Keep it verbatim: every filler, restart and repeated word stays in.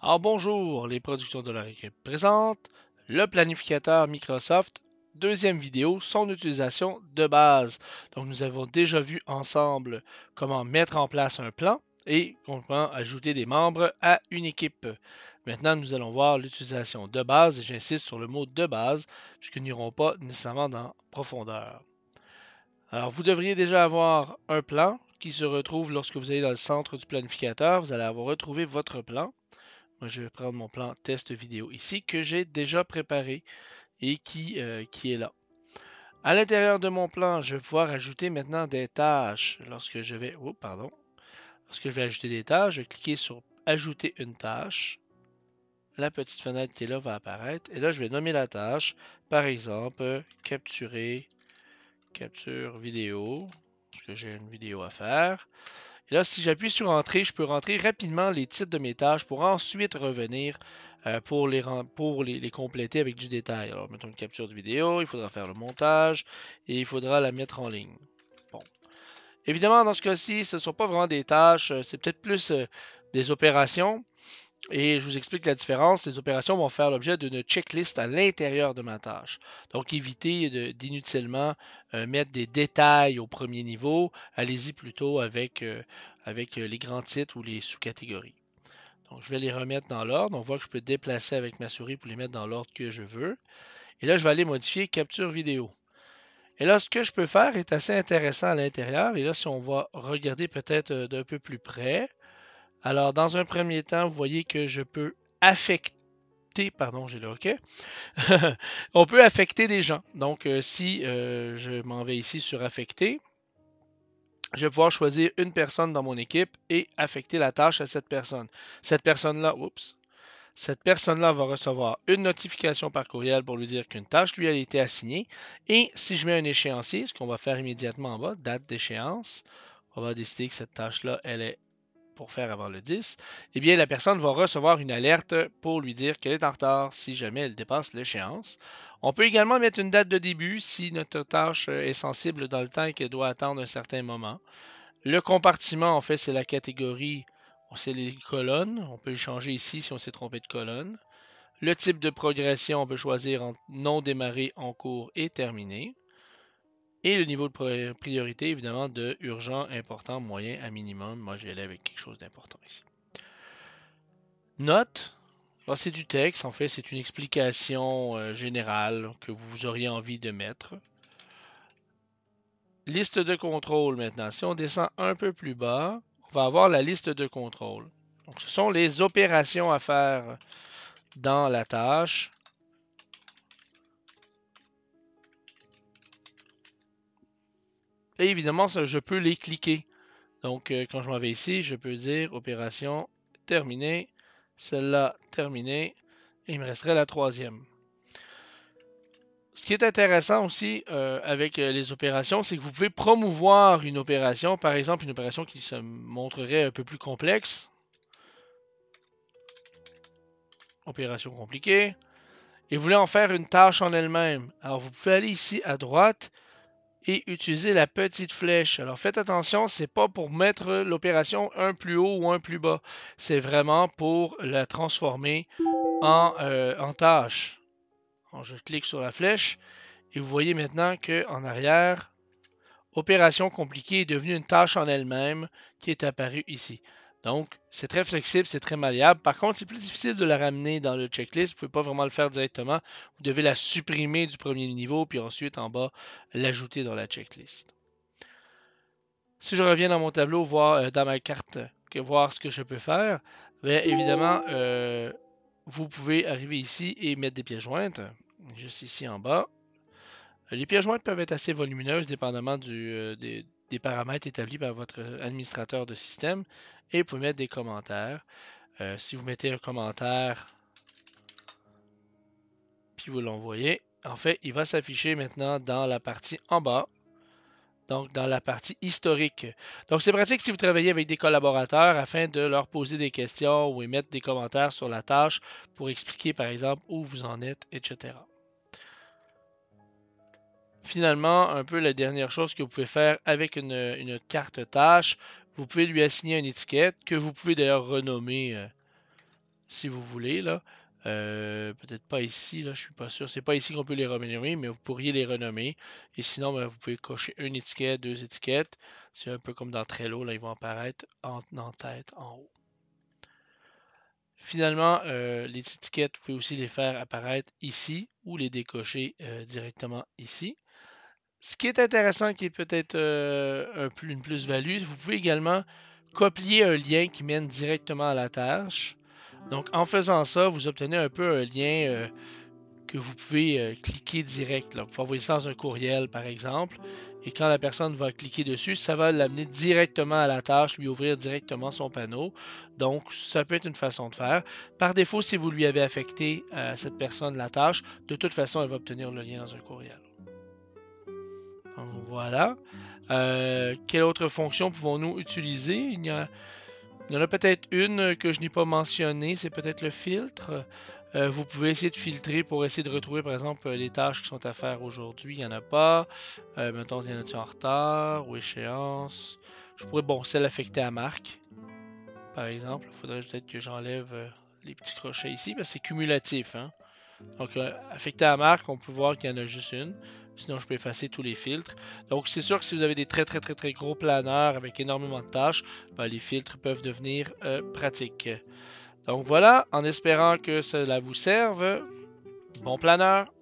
Alors bonjour, les productions de leur équipe présentent le planificateur Microsoft, deuxième vidéo, son utilisation de base. Donc nous avons déjà vu ensemble comment mettre en place un plan et comment ajouter des membres à une équipe. Maintenant, nous allons voir l'utilisation de base, et j'insiste sur le mot de base, puisque nous n'irons pas nécessairement dans profondeur. Alors, vous devriez déjà avoir un plan qui se retrouve lorsque vous allez dans le centre du planificateur. Vous allez avoir retrouvé votre plan. Moi, je vais prendre mon plan test vidéo ici que j'ai déjà préparé et qui, euh, qui est là. À l'intérieur de mon plan, je vais pouvoir ajouter maintenant des tâches. Lorsque je vais, oh, pardon, lorsque je vais ajouter des tâches, je vais cliquer sur Ajouter une tâche. La petite fenêtre qui est là va apparaître. Et là, je vais nommer la tâche. Par exemple, capturer, capture vidéo, parce que j'ai une vidéo à faire. Et là, si j'appuie sur Entrée, je peux rentrer rapidement les titres de mes tâches pour ensuite revenir euh, pour, les, pour les, les compléter avec du détail. Alors, mettons une capture de vidéo, il faudra faire le montage et il faudra la mettre en ligne. Bon. Évidemment, dans ce cas-ci, ce ne sont pas vraiment des tâches, c'est peut-être plus euh, des opérations. Et je vous explique la différence. Les opérations vont faire l'objet d'une checklist à l'intérieur de ma tâche. Donc, évitez d'inutilement euh, mettre des détails au premier niveau. Allez-y plutôt avec, euh, avec les grands titres ou les sous-catégories. Donc, je vais les remettre dans l'ordre. On voit que je peux déplacer avec ma souris pour les mettre dans l'ordre que je veux. Et là, je vais aller modifier capture vidéo. Et là, ce que je peux faire est assez intéressant à l'intérieur. Et là, si on va regarder peut-être euh, d'un peu plus près, alors, dans un premier temps, vous voyez que je peux affecter, pardon, j'ai le OK. On peut affecter des gens. Donc, euh, si euh, je m'en vais ici sur affecter, je vais pouvoir choisir une personne dans mon équipe et affecter la tâche à cette personne. Cette personne-là, oups, cette personne-là va recevoir une notification par courriel pour lui dire qu'une tâche lui a été assignée. Et si je mets un échéancier, ce qu'on va faire immédiatement en bas, date d'échéance, on va décider que cette tâche-là, elle est pour faire avant le dix, eh bien, la personne va recevoir une alerte pour lui dire qu'elle est en retard si jamais elle dépasse l'échéance. On peut également mettre une date de début si notre tâche est sensible dans le temps et qu'elle doit attendre un certain moment. Le compartiment, en fait, c'est la catégorie, c'est les colonnes. On peut le changer ici si on s'est trompé de colonne. Le type de progression, on peut choisir entre non démarré, en cours et terminé. Et le niveau de priorité, évidemment, de urgent, important, moyen à minimum. Moi, je vais aller avec quelque chose d'important ici. Note, c'est du texte, en fait, c'est une explication euh, générale que vous auriez envie de mettre. Liste de contrôle maintenant. Si on descend un peu plus bas, on va avoir la liste de contrôle. Donc, ce sont les opérations à faire dans la tâche. Et évidemment, ça, je peux les cliquer. Donc, euh, quand je m'en vais ici, je peux dire opération terminée, celle-là terminée, et il me resterait la troisième. Ce qui est intéressant aussi euh, avec euh, les opérations, c'est que vous pouvez promouvoir une opération, par exemple une opération qui se montrerait un peu plus complexe. Opération compliquée. Et vous voulez en faire une tâche en elle-même. Alors vous pouvez aller ici à droite et utiliser la petite flèche. Alors faites attention, c'est pas pour mettre l'opération un plus haut ou un plus bas. C'est vraiment pour la transformer en, euh, en tâche. Alors, je clique sur la flèche et vous voyez maintenant qu'en arrière, opération compliquée est devenue une tâche en elle-même qui est apparue ici. Donc, c'est très flexible, c'est très malléable. Par contre, c'est plus difficile de la ramener dans le checklist. Vous ne pouvez pas vraiment le faire directement. Vous devez la supprimer du premier niveau, puis ensuite, en bas, l'ajouter dans la checklist. Si je reviens dans mon tableau, voir euh, dans ma carte, que, voir ce que je peux faire, bien évidemment, euh, vous pouvez arriver ici et mettre des pièces jointes, juste ici en bas. Les pièces jointes peuvent être assez volumineuses dépendamment du, euh, des, des paramètres établis par votre administrateur de système. Et vous pouvez mettre des commentaires. Euh, si vous mettez un commentaire, puis vous l'envoyez, en fait, il va s'afficher maintenant dans la partie en bas. Donc, dans la partie historique. Donc, c'est pratique si vous travaillez avec des collaborateurs afin de leur poser des questions ou émettre des commentaires sur la tâche pour expliquer, par exemple, où vous en êtes, et cetera. Finalement, un peu la dernière chose que vous pouvez faire avec une, une carte tâche, vous pouvez lui assigner une étiquette que vous pouvez d'ailleurs renommer euh, si vous voulez, là. Euh, peut-être pas ici, là, je suis pas sûr. C'est pas ici qu'on peut les renommer, mais vous pourriez les renommer. Et sinon, ben, vous pouvez cocher une étiquette, deux étiquettes. C'est un peu comme dans Trello, là, ils vont apparaître en, en tête, en haut. Finalement, euh, les étiquettes, vous pouvez aussi les faire apparaître ici ou les décocher euh, directement ici. Ce qui est intéressant, qui est peut-être euh, un plus, une plus-value, vous pouvez également copier un lien qui mène directement à la tâche. Donc, en faisant ça, vous obtenez un peu un lien euh, que vous pouvez euh, cliquer direct. Là. Vous pouvez envoyer ça dans un courriel, par exemple. Et quand la personne va cliquer dessus, ça va l'amener directement à la tâche, lui ouvrir directement son panneau. Donc, ça peut être une façon de faire. Par défaut, si vous lui avez affecté à cette personne la tâche, de toute façon, elle va obtenir le lien dans un courriel. Donc, voilà. Euh, quelle autre fonction pouvons-nous utiliser? Il y, a, il y en a peut-être une que je n'ai pas mentionnée, c'est peut-être le filtre. Euh, vous pouvez essayer de filtrer pour essayer de retrouver, par exemple, les tâches qui sont à faire aujourd'hui. Il n'y en a pas. Euh, mettons, il y en a-tu en retard ou échéance? Je pourrais, bon, celle affectée à marque, par exemple. Il faudrait peut-être que j'enlève euh, les petits crochets ici, parce que c'est cumulatif. Hein? Donc, euh, affecté à marque, on peut voir qu'il y en a juste une. Sinon, je peux effacer tous les filtres. Donc, c'est sûr que si vous avez des très, très, très, très gros planeurs avec énormément de tâches, ben, les filtres peuvent devenir euh, pratiques. Donc, voilà, en espérant que cela vous serve. Bon planeur!